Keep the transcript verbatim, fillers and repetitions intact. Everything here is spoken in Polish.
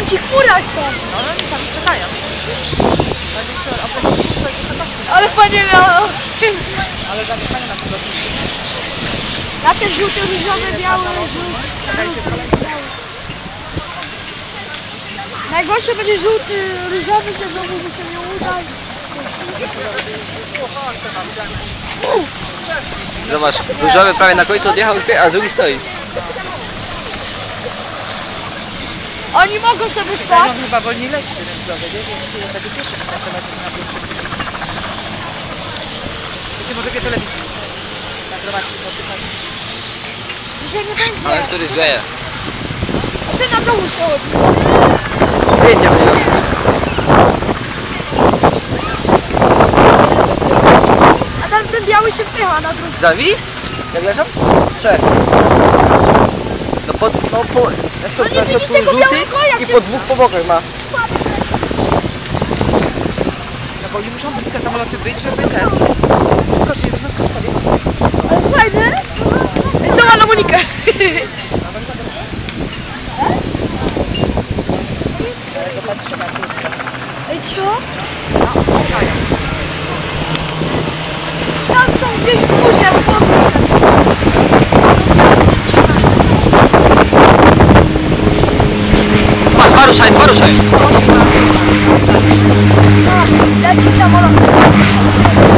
ci chmurach to. No, oni tam czekają. Ale panie no. Ale zamieszanie na tego. Ja też żółty, różowy, biały, żółty. Najgorsze będzie żółty, różowy, że znowu by się nie udał. Zobacz, różowy prawie na końcu odjechał, a drugi stoi. Oni mogą sobie Ten stać. on chyba wolniej leci, ten zdrowy, nie? Więc będzie pierwszy nakrętować na biurku. To się może wie telewizji. Nagrywać się, dotykać. Dzisiaj nie będzie. Ale który zwieje. A ty na dół chodzi. Wiecie mnie. A tam ten biały się wpycha na drugi. Dawid? Jak lecą? Trzech. No po, no po, na No nie widzisz tego białego, jak i się- po dwóch po bokach ma. No bo oni muszą blisko samoloty być, żeby ten. Skoczyli, muszą skoczyć. Ale fajne. Co ma na Monikę? Ej, co? Tam są gdzieś w buzie, Masz, poruszaj, poruszaj. leci samolot.